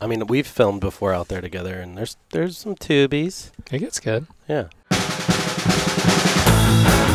I mean, we've filmed before out there together, and there's some tubies. It gets good. Yeah.